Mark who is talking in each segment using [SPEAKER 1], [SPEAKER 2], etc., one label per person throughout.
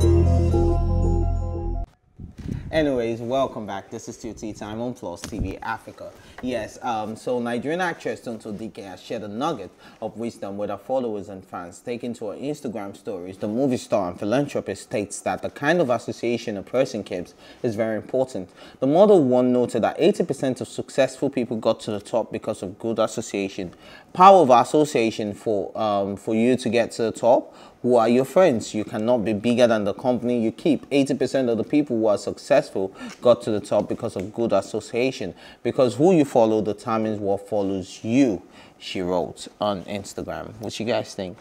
[SPEAKER 1] Anyways, welcome back. This is still Tea Time on Plus TV Africa. Yes, so Nigerian actress Tonto Dikeh has shared a nugget of wisdom with her followers and fans. Taken to her Instagram stories, the movie star and philanthropist states that the kind of association a person keeps is very important. The model one noted that 80% of successful people got to the top because of good association. Power of association for you to get to the top. Who are your friends? You cannot be bigger than the company you keep. 80% of the people who are successful got to the top because of good association. Because who you follow determines what follows you, she wrote on Instagram. What you guys think?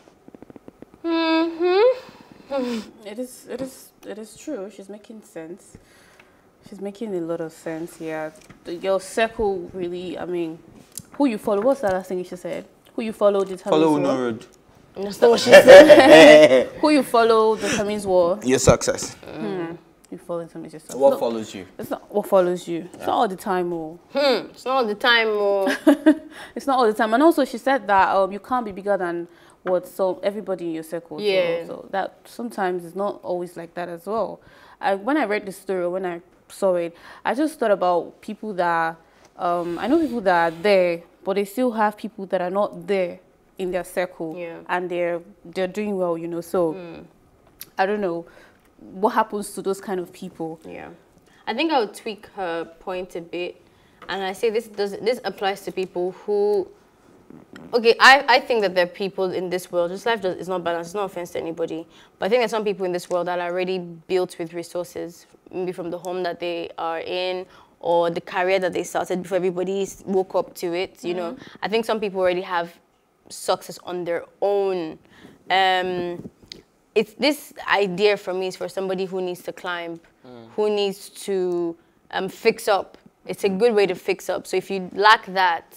[SPEAKER 2] It is true. She's making sense. She's making a lot of sense here. Your circle really, I mean, who you follow, what's the last thing she said? Who you follow determines
[SPEAKER 1] Follow
[SPEAKER 2] what?
[SPEAKER 1] no road.
[SPEAKER 2] That's not what she said. Who you follow determines what?
[SPEAKER 1] Your success.
[SPEAKER 2] You follow determines your success.
[SPEAKER 1] What follows you?
[SPEAKER 2] It's not what follows you. It's not all the time, oh.
[SPEAKER 3] It's not all the time, oh.
[SPEAKER 2] It's not all the time. And also she said that you can't be bigger than what everybody in your circle.
[SPEAKER 3] Yeah.
[SPEAKER 2] So that sometimes it's not always like that as well. When I read the story, when I saw it, I just thought about people that I know people that are there, but they still have people that are not there in their circle, and they're doing well, you know. So I don't know what happens to those kind of people.
[SPEAKER 3] Yeah, I think I would tweak her point a bit, and I say this applies to people who. Okay, I think that there are people in this world. This life is not balanced. It's no offense to anybody, but I think there's some people in this world that are already built with resources, maybe from the home that they are in, or the career that they started before everybody woke up to it. You know, I think some people already have success on their own. It's this idea for me is for somebody who needs to climb, who needs to fix up. It's a good way to fix up. So if you lack that,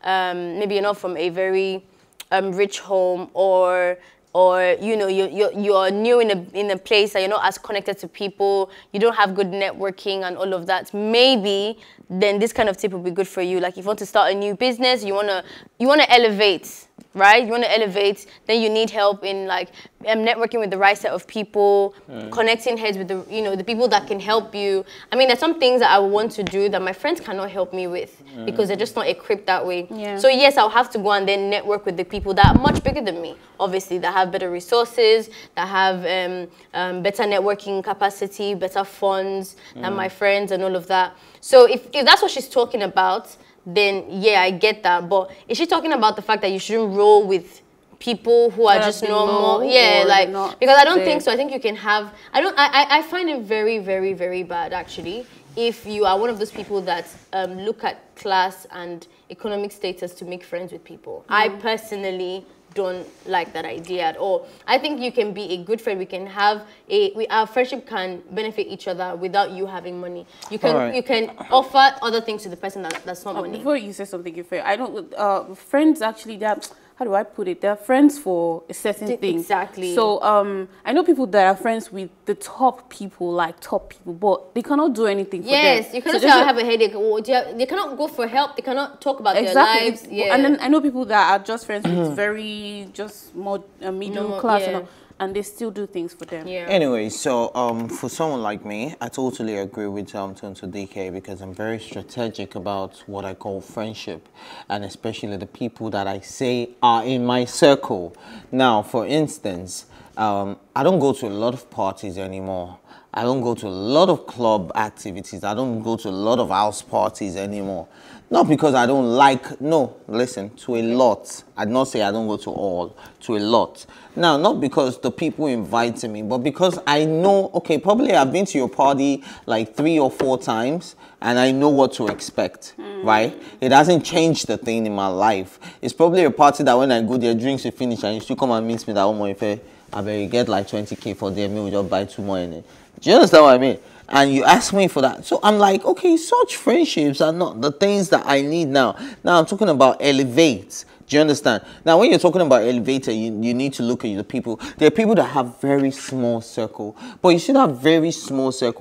[SPEAKER 3] maybe you're not from a very rich home, or you know you're new in a place that you're not as connected to people, you don't have good networking and all of that, maybe then this kind of tip will be good for you. Like if you want to start a new business, you wanna elevate, right? You want to elevate, then you need help in like networking with the right set of people, connecting heads with the people that can help you. I mean, there's some things that I want to do that my friends cannot help me with because they're just not equipped that way. Yeah. So yes, I'll have to go and then network with the people that are much bigger than me, obviously, that have better resources, that have better networking capacity, better funds than my friends and all of that. So if that's what she's talking about, then yeah, I get that. But is she talking about the fact that you shouldn't roll with people who are just normal? Yeah, like, because I don't think so. I think you can have, I find it very, very, very bad actually if you are one of those people that look at class and economic status to make friends with people. I personally don't like that idea at all. I think you can be a good friend. We can have our friendship can benefit each other without you having money. You can you can offer other things to the person that's not money.
[SPEAKER 2] Before you say something, I don't. Friends actually, how do I put it? They're friends for a certain thing.
[SPEAKER 3] Exactly.
[SPEAKER 2] So I know people that are friends with the top people, but they cannot do anything for them.
[SPEAKER 3] Yes, you cannot say I have a headache. Or they cannot go for help. They cannot talk about their lives. Yeah.
[SPEAKER 2] And then I know people that are just friends with very just more middle class and they still do things for them.
[SPEAKER 3] Yeah.
[SPEAKER 1] Anyway, so for someone like me, I totally agree with Tonto Dikeh because I'm very strategic about what I call friendship, and especially the people that I say are in my circle. Now, for instance, I don't go to a lot of parties anymore. I don't go to a lot of club activities. I don't go to a lot of house parties anymore. Not because I don't like, no, listen, to a lot. I'd not say I don't go to all, to a lot. Now, not because the people invited me, but because I know, okay, probably I've been to your party like 3 or 4 times, and I know what to expect, right? It hasn't changed the thing in my life. It's probably a party that when I go there, drinks will finish, and you still come and meet me that one more if I better get like 20K for them, we'll just buy 2 more in it. Do you understand what I mean? And you ask me for that. So I'm like, okay, such friendships are not the things that I need now. Now I'm talking about elevate. Do you understand? Now, when you're talking about elevator, you need to look at the people. There are people that have very small circle, but you should have very small circle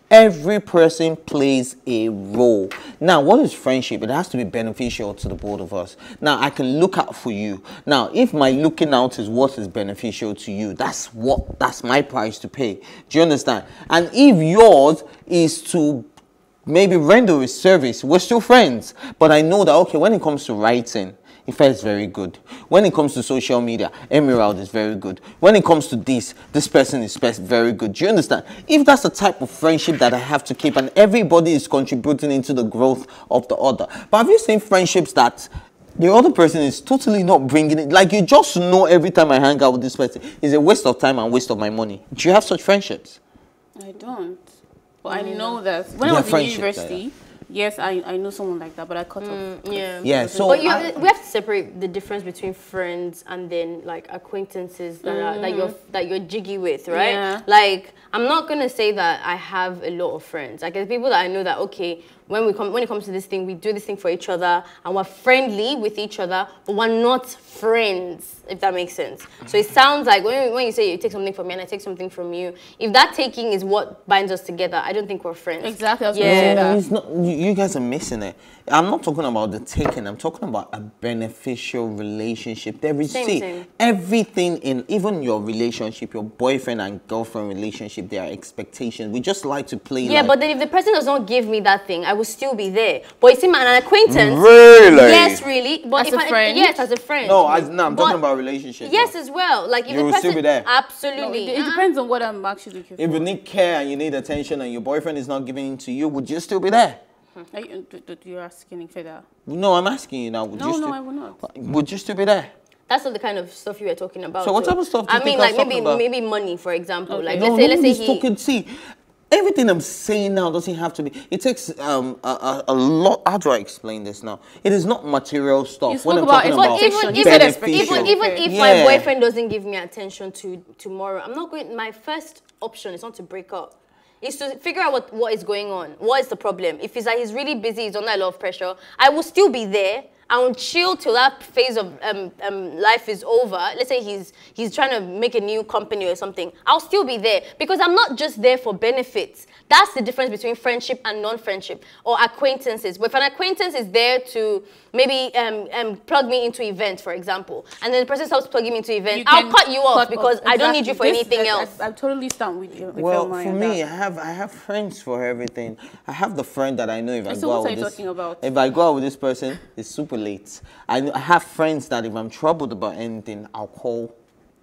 [SPEAKER 1] Every person plays a role. Now, what is friendship? It has to be beneficial to the both of us. Now, I can look out for you. Now, if my looking out is what is beneficial to you, that's my price to pay. Do you understand? And if yours is to maybe render a service, we're still friends. But I know that, okay, when it comes to writing, Ife is very good. When it comes to social media, Emerald is very good. When it comes to this person is very good. Do you understand? If that's the type of friendship that I have to keep and everybody is contributing into the growth of the other. But have you seen friendships that the other person is totally not bringing it? Like, you just know every time I hang out with this person, it's a waste of time and waste of my money. Do you have such friendships?
[SPEAKER 2] I don't. But I know that when I was in university, yes, I know someone like that, but I cut off.
[SPEAKER 1] Yeah, so
[SPEAKER 3] but we have to separate the difference between friends and then like acquaintances that you're jiggy with, right?
[SPEAKER 2] Yeah.
[SPEAKER 3] Like, I'm not gonna say that I have a lot of friends. Like, there's people that I know that, okay, when it comes to this thing, we do this thing for each other and we're friendly with each other, but we're not friends, if that makes sense. So it sounds like when you say you take something from me and I take something from you, if that taking is what binds us together, I don't think we're friends.
[SPEAKER 2] Exactly. I was gonna say that.
[SPEAKER 1] It's not, you guys are missing it. I'm not talking about the taking. I'm talking about a beneficial relationship. There is
[SPEAKER 3] Same.
[SPEAKER 1] everything in even your relationship, your boyfriend and girlfriend relationship. There are expectations. We just like to play.
[SPEAKER 3] Yeah, but then if the person does not give me that thing, I will still be there. But you see, an acquaintance.
[SPEAKER 1] Really?
[SPEAKER 3] Yes, really. But
[SPEAKER 2] As a friend?
[SPEAKER 3] Yes, as a friend.
[SPEAKER 1] No, I'm talking about relationships.
[SPEAKER 3] Yes, as well. Like, if
[SPEAKER 1] You
[SPEAKER 3] the
[SPEAKER 1] will
[SPEAKER 3] person,
[SPEAKER 1] still be there.
[SPEAKER 3] Absolutely.
[SPEAKER 2] It depends on what I'm actually looking for.
[SPEAKER 1] If you need care and you need attention and your boyfriend is not giving it to you, would you still be there?
[SPEAKER 2] You're asking for that?
[SPEAKER 1] No, I'm asking you now. Would you still,
[SPEAKER 2] I will not.
[SPEAKER 1] Would you still be there?
[SPEAKER 3] That's not the kind of stuff you were talking about.
[SPEAKER 1] So what type of stuff do you
[SPEAKER 3] I mean,
[SPEAKER 1] think I was
[SPEAKER 3] like
[SPEAKER 1] talking about?
[SPEAKER 3] maybe money, for example.
[SPEAKER 2] Okay.
[SPEAKER 3] Like,
[SPEAKER 1] No,
[SPEAKER 3] let's say
[SPEAKER 1] nobody's talking. See, everything I'm saying now doesn't have to be. It takes a lot. How do I explain this now? It is not material stuff.
[SPEAKER 2] You
[SPEAKER 1] When
[SPEAKER 2] spoke
[SPEAKER 1] I'm
[SPEAKER 2] about
[SPEAKER 1] talking about
[SPEAKER 2] expectation. You said
[SPEAKER 1] beneficial.
[SPEAKER 2] expectation.
[SPEAKER 3] even
[SPEAKER 2] Okay.
[SPEAKER 3] if
[SPEAKER 1] Yeah.
[SPEAKER 3] my boyfriend doesn't give me attention tomorrow, I'm not going. My first option is not to break up. Is to figure out what is going on. What is the problem? If it's like he's really busy, he's under a lot of pressure, I will still be there. I will chill till that phase of life is over. Let's say he's trying to make a new company or something. I'll still be there because I'm not just there for benefits. That's the difference between friendship and non-friendship or acquaintances. But if an acquaintance is there to maybe plug me into events, for example, and then the person stops plugging me into events, I'll cut you off because I don't need you for anything else.
[SPEAKER 2] I totally stand with you.
[SPEAKER 1] Well, for me, I have friends for everything. I have the friend that I know if I
[SPEAKER 2] So
[SPEAKER 1] go out
[SPEAKER 2] what are
[SPEAKER 1] with
[SPEAKER 2] you
[SPEAKER 1] this,
[SPEAKER 2] talking about?
[SPEAKER 1] if I go out with this person, it's super late. I have friends that if I'm troubled about anything, I'll call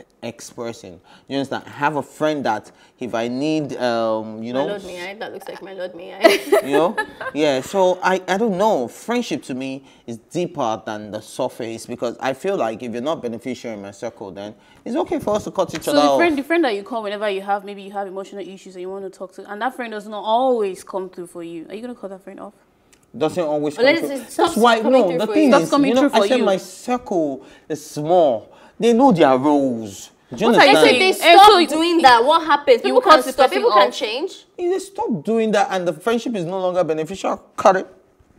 [SPEAKER 1] X person. You understand? I have a friend that if I need, you know,
[SPEAKER 3] My Lord, may I? That looks like my Lord, may I?
[SPEAKER 1] you know, yeah. So I don't know. Friendship to me is deeper than the surface because I feel like if you're not beneficial in my circle, then it's okay for us to cut each other off.
[SPEAKER 2] So the friend that you call whenever you have emotional issues and you want to talk to, and that friend does not always come through for you, are you gonna cut that friend off?
[SPEAKER 1] Doesn't always come
[SPEAKER 3] Let's
[SPEAKER 1] through.
[SPEAKER 3] just stop
[SPEAKER 1] That's why
[SPEAKER 3] coming
[SPEAKER 1] no.
[SPEAKER 3] through
[SPEAKER 1] The
[SPEAKER 3] for
[SPEAKER 1] thing
[SPEAKER 3] you.
[SPEAKER 1] is,
[SPEAKER 2] Stop coming
[SPEAKER 1] you know,
[SPEAKER 2] through
[SPEAKER 1] I
[SPEAKER 2] for
[SPEAKER 1] said
[SPEAKER 2] you.
[SPEAKER 1] my circle is small. They know their roles. Do you
[SPEAKER 2] What are you
[SPEAKER 1] understand?
[SPEAKER 2] saying?
[SPEAKER 3] If they
[SPEAKER 2] So
[SPEAKER 3] stop doing that, what happens? People
[SPEAKER 2] You
[SPEAKER 3] can
[SPEAKER 2] cut the
[SPEAKER 3] stop.
[SPEAKER 2] person
[SPEAKER 3] People can
[SPEAKER 2] off.
[SPEAKER 3] change.
[SPEAKER 1] If they stop doing that and the friendship is no longer beneficial, cut it.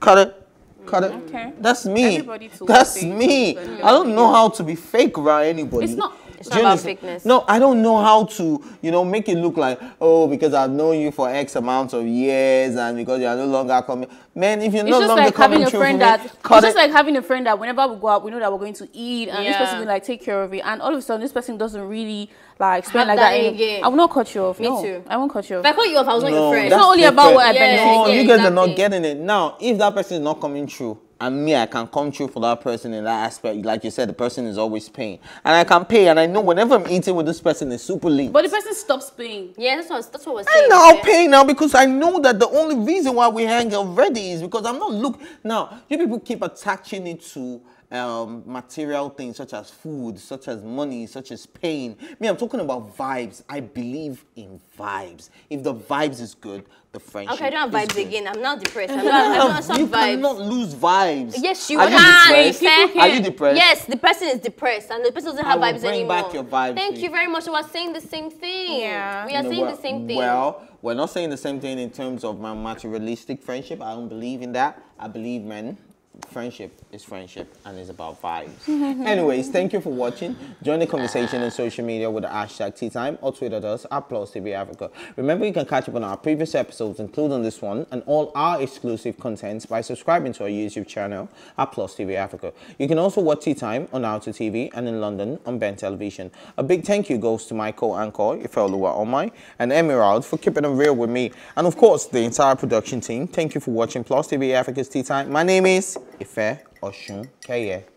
[SPEAKER 2] Okay.
[SPEAKER 1] That's me.
[SPEAKER 2] Everybody to
[SPEAKER 1] That's
[SPEAKER 2] what they
[SPEAKER 1] me.
[SPEAKER 2] do,
[SPEAKER 1] I don't know how to be fake around anybody.
[SPEAKER 2] It's not-
[SPEAKER 3] It's
[SPEAKER 1] Do
[SPEAKER 3] not
[SPEAKER 1] you
[SPEAKER 3] about
[SPEAKER 1] understand?
[SPEAKER 3] fakeness.
[SPEAKER 1] No, I don't know how to, you know, make it look like, oh, because I've known you for X amount of years and because you are no longer coming. Man, if you're
[SPEAKER 2] It's
[SPEAKER 1] no
[SPEAKER 2] just
[SPEAKER 1] longer
[SPEAKER 2] like having
[SPEAKER 1] coming
[SPEAKER 2] a
[SPEAKER 1] through
[SPEAKER 2] friend
[SPEAKER 1] for me,
[SPEAKER 2] that
[SPEAKER 1] cut
[SPEAKER 2] it's just
[SPEAKER 1] it.
[SPEAKER 2] like having a friend that whenever we go out, we know that we're going to eat, and this
[SPEAKER 3] Yeah.
[SPEAKER 2] person will like take care of it, and all of a sudden this person doesn't really like spend
[SPEAKER 3] Have
[SPEAKER 2] like that.
[SPEAKER 3] that
[SPEAKER 2] Anymore.
[SPEAKER 3] again.
[SPEAKER 2] I will not cut you off.
[SPEAKER 3] Me
[SPEAKER 2] No,
[SPEAKER 3] too.
[SPEAKER 2] I won't cut you off.
[SPEAKER 3] If I cut you off, I was not your friend.
[SPEAKER 2] It's not only about what I benefit.
[SPEAKER 1] No,
[SPEAKER 3] Yeah,
[SPEAKER 1] you guys are not
[SPEAKER 3] exactly.
[SPEAKER 1] getting it. Now, if that person is not coming through, and me, I can come through for that person in that aspect. Like you said, the person is always paying. And I can pay, and I know whenever I'm eating with this person, it's super late.
[SPEAKER 2] But the person stops paying.
[SPEAKER 3] Yeah, that's what we're saying.
[SPEAKER 1] And I'll
[SPEAKER 3] yeah.
[SPEAKER 1] pay now because I know that the only reason why we hang already is because I'm not now. You people keep attaching it to material things such as food, such as money, such as pain. Me, I'm talking about vibes. I believe in vibes. If the vibes is good, the friendship.
[SPEAKER 3] Okay, I don't have
[SPEAKER 1] is
[SPEAKER 3] vibes
[SPEAKER 1] good.
[SPEAKER 3] again. I'm not depressed. I'm not
[SPEAKER 1] You
[SPEAKER 3] vibes.
[SPEAKER 1] cannot lose vibes.
[SPEAKER 3] Yes, you
[SPEAKER 1] Are you
[SPEAKER 3] can.
[SPEAKER 1] depressed?
[SPEAKER 3] People
[SPEAKER 1] Are you depressed?
[SPEAKER 3] Yes, the person is depressed and the person doesn't have
[SPEAKER 1] I will
[SPEAKER 3] vibes
[SPEAKER 1] bring
[SPEAKER 3] anymore.
[SPEAKER 1] back your vibes
[SPEAKER 3] Thank
[SPEAKER 1] to
[SPEAKER 3] you
[SPEAKER 1] you.
[SPEAKER 3] very much. So we're saying the same thing.
[SPEAKER 2] Yeah.
[SPEAKER 3] We are
[SPEAKER 1] You know
[SPEAKER 3] saying
[SPEAKER 1] what?
[SPEAKER 3] the same thing.
[SPEAKER 1] Well, we're not saying the same thing in terms of my materialistic friendship. I don't believe in that. I believe, man, friendship is friendship and it's about vibes. Anyways, thank you for watching. Join the conversation on social media with the hashtag Tea Time or Twitter us at Plus TV Africa. Remember, you can catch up on our previous episodes, including this one, and all our exclusive contents by subscribing to our YouTube channel at Plus TV Africa. You can also watch Tea Time on Alto TV and in London on Ben Television. A big thank you goes to my co-anchor, Ifeoluwa Omai, and Emerald for keeping it real with me. And of course, the entire production team. Thank you for watching Plus TV Africa's Tea Time. My name is Ife Oshun Keye.